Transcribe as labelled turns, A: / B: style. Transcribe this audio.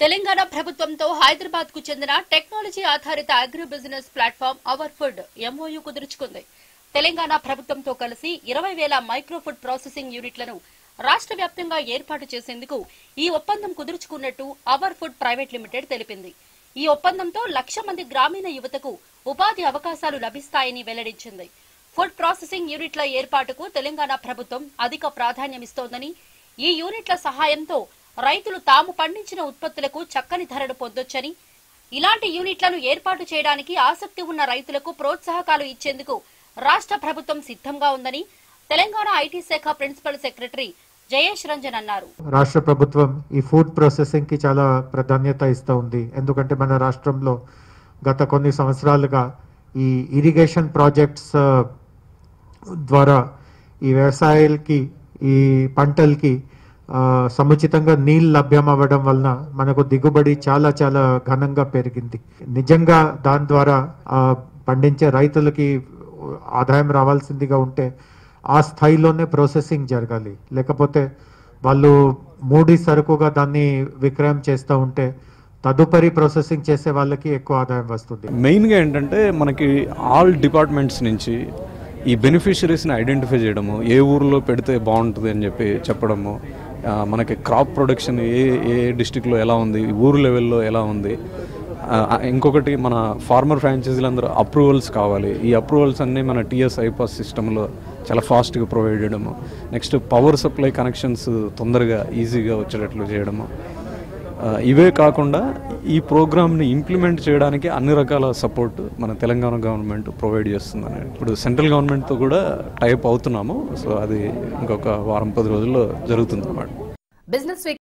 A: తెలంగాణ ప్రభుత్వంతో హైదరాబాద్ కు చెందిన టెక్నాలజీ ఆధారిత agri business platform Our Food MOU కుదుర్చుకుంది. తెలంగాణ ప్రభుత్వంతో కలిసి 20,000 మైక్రో ఫుడ్ ప్రాసెసింగ్ యూనిట్లను రాష్ట్ర వ్యాప్తంగా ఏర్పాటు చేసేందుకు ఈ ఒప్పందం కుదుర్చుకున్నట్టు అవర్ ఫుడ్ ప్రైవేట్ లిమిటెడ్ తెలిపింది. ఈ ఒప్పందంతో 1,00,000 మంది గ్రామీణ యువతకు ఉపాధి అవకాశాలు లభిస్తాయని వెల్లడించింది. ఫుడ్ ప్రాసెసింగ్ యూనిట్ల ఏర్పాటుకు తెలంగాణ ప్రభుత్వం అధిక ప్రాధాన్యమిస్తోందని, ఈ యూనిట్ల సహాయంతో రైతులు తాము పండించిన ఉత్పత్తులకు చక్కని ధరను పొందొచ్చని, ఇలాంటి యూనిట్లను ఏర్పాటు చేయడానికి ఆసక్తి ఉన్న రైతులకు ప్రోత్సాహకాలు ఇచ్చేందుకు రాష్ట్ర ప్రభుత్వం సిద్ధంగా ఉందని తెలంగాణ ఐటీ శాఖ ప్రిన్సిపల్ సెక్రటరీ జయేష్ రంజన్ అన్నారు.
B: రాష్ట్ర ప్రభుత్వం ఈ ఫుడ్ ప్రాసెసింగ్ కి చాలా ప్రాధాన్యత ఇస్తూ ఉంది. ఎందుకంటే మన రాష్ట్రంలో గత కొన్ని సంవత్సరాలుగా ఈ ఇరిగేషన్ ప్రాజెక్ట్స్ ద్వారా ఈ వ్యవసాయాలకి, ఈ పంటలకి సముచితంగా నీళ్ళు లభ్యం అవ్వడం వలన మనకు దిగుబడి చాలా చాలా ఘనంగా పెరిగింది. నిజంగా దాని ద్వారా పండించే రైతులకి ఆదాయం రావాల్సిందిగా ఉంటే ఆ స్థాయిలోనే ప్రాసెసింగ్ జరగాలి. లేకపోతే వాళ్ళు మూడి సరుకుగా దాన్ని విక్రయం చేస్తూ ఉంటే తదుపరి ప్రాసెసింగ్ చేసే వాళ్ళకి ఎక్కువ ఆదాయం వస్తుంది.
C: మెయిన్గా ఏంటంటే మనకి ఆల్ డిపార్ట్మెంట్స్ నుంచి ఈ బెనిఫిషరీస్ని ఐడెంటిఫై చేయడము, ఏ ఊరిలో పెడితే బాగుంటుంది అని చెప్పి చెప్పడము, మనకి క్రాప్ ప్రొడక్షన్ ఏ డిస్టిక్లో ఎలా ఉంది, ఊరు లెవెల్లో ఎలా ఉంది, ఇంకొకటి మన ఫార్మర్ ఫ్రాంచైజీలు అందరూ అప్రూవల్స్ కావాలి. ఈ అప్రూవల్స్ అన్నీ మన టీఎస్ ఐపాస్ సిస్టంలో చాలా ఫాస్ట్గా ప్రొవైడ్ చేయడము, నెక్స్ట్ పవర్ సప్లై కనెక్షన్స్ తొందరగా ఈజీగా వచ్చేటట్లు చేయడము, ఇవే కాకుండా ఈ ప్రోగ్రామ్ని ఇంప్లిమెంట్ చేయడానికి అన్ని రకాల సపోర్ట్ మన తెలంగాణ గవర్నమెంట్ ప్రొవైడ్ చేస్తుందని. ఇప్పుడు సెంట్రల్ గవర్నమెంట్తో కూడా టైప్ అవుతున్నాము. సో అది ఇంకొక వారం 10 రోజుల్లో జరుగుతుంది అన్నమాట.
A: బిజినెస్